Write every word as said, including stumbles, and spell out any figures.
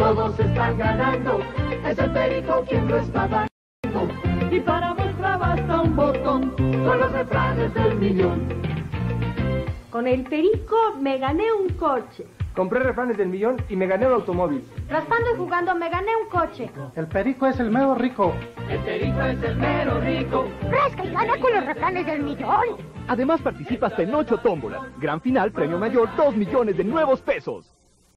todos están ganando, es el Perico quien lo está dando. Y para muestra basta un botón, con los refranes del millón. Con el Perico me gané un coche. Compré refranes del millón y me gané un automóvil. Raspando y jugando me gané un coche. El Perico es el mero rico. El Perico es el mero rico. Rasca y gana con los refranes del millón. Además participa hasta en ocho tómbolas. Gran final, premio mayor, dos millones de nuevos pesos.